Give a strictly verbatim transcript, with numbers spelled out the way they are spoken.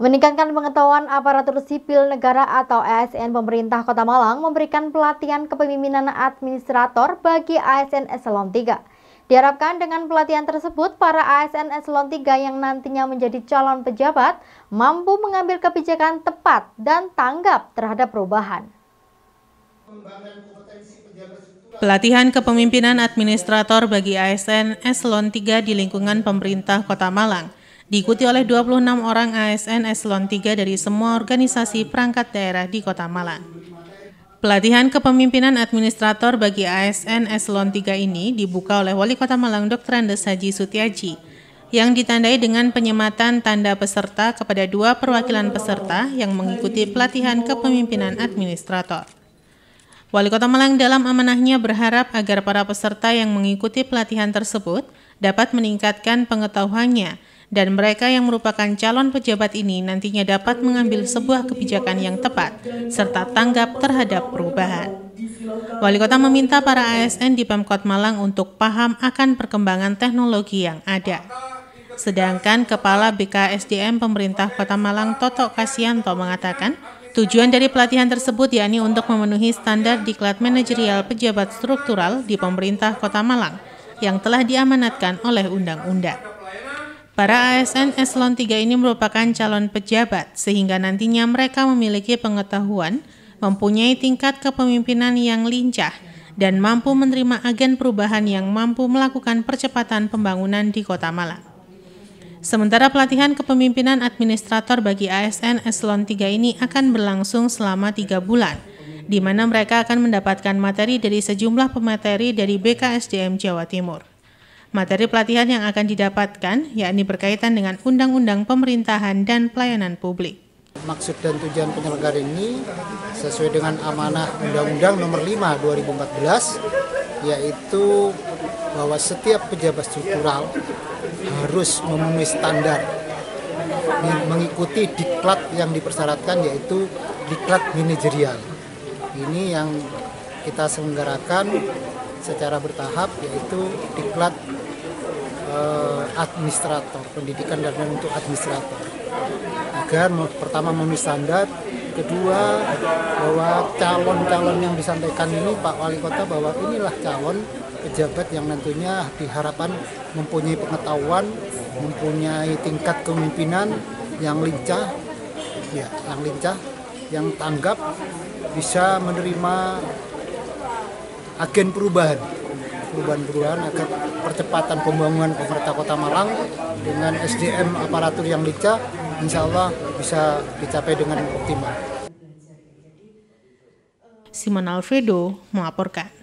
Meningkatkan pengetahuan aparatur sipil negara atau A S N, pemerintah Kota Malang memberikan pelatihan kepemimpinan administrator bagi A S N Eselon tiga. Diharapkan dengan pelatihan tersebut, para A S N Eselon tiga yang nantinya menjadi calon pejabat mampu mengambil kebijakan tepat dan tanggap terhadap perubahan. Pelatihan kepemimpinan administrator bagi A S N Eselon tiga di lingkungan pemerintah Kota Malang diikuti oleh dua puluh enam orang A S N Eselon tiga dari semua organisasi perangkat daerah di Kota Malang. Pelatihan kepemimpinan administrator bagi A S N Eselon tiga ini dibuka oleh Wali Kota Malang Doktor Andes Haji Sutiaji, yang ditandai dengan penyematan tanda peserta kepada dua perwakilan peserta yang mengikuti pelatihan kepemimpinan administrator. Wali Kota Malang dalam amanahnya berharap agar para peserta yang mengikuti pelatihan tersebut dapat meningkatkan pengetahuannya dan mereka yang merupakan calon pejabat ini nantinya dapat mengambil sebuah kebijakan yang tepat serta tanggap terhadap perubahan. Wali Kota meminta para A S N di Pemkot Malang untuk paham akan perkembangan teknologi yang ada. Sedangkan Kepala B K S D M Pemerintah Kota Malang Toto Kasianto mengatakan, tujuan dari pelatihan tersebut yakni untuk memenuhi standar diklat manajerial pejabat struktural di Pemerintah Kota Malang yang telah diamanatkan oleh undang-undang. Para A S N Eselon tiga ini merupakan calon pejabat sehingga nantinya mereka memiliki pengetahuan, mempunyai tingkat kepemimpinan yang lincah, dan mampu menerima agen perubahan yang mampu melakukan percepatan pembangunan di Kota Malang. Sementara pelatihan kepemimpinan administrator bagi A S N Eselon tiga ini akan berlangsung selama tiga bulan, di mana mereka akan mendapatkan materi dari sejumlah pemateri dari B K S D M Jawa Timur. Materi pelatihan yang akan didapatkan yakni berkaitan dengan Undang-Undang Pemerintahan dan Pelayanan Publik. Maksud dan tujuan penyelenggara ini sesuai dengan amanah Undang-Undang Nomor lima dua ribu empat belas, yaitu bahwa setiap pejabat struktural harus memenuhi standar mengikuti diklat yang dipersyaratkan, yaitu diklat manajerial. Ini yang kita selenggarakan secara bertahap, yaitu diklat eh, administrator, pendidikan dan untuk administrator. Agar pertama memenuhi standar, kedua bahwa calon-calon yang disampaikan ini Pak Wali Kota bahwa inilah calon pejabat yang nantinya diharapkan mempunyai pengetahuan, mempunyai tingkat kepemimpinan yang lincah, ya, yang lincah, yang tanggap, bisa menerima agen perubahan, perubahan-perubahan agar percepatan pembangunan pemerintah Kota Malang dengan S D M aparatur yang lincah, insya Allah bisa dicapai dengan optimal. Simon Alfredo melaporkan.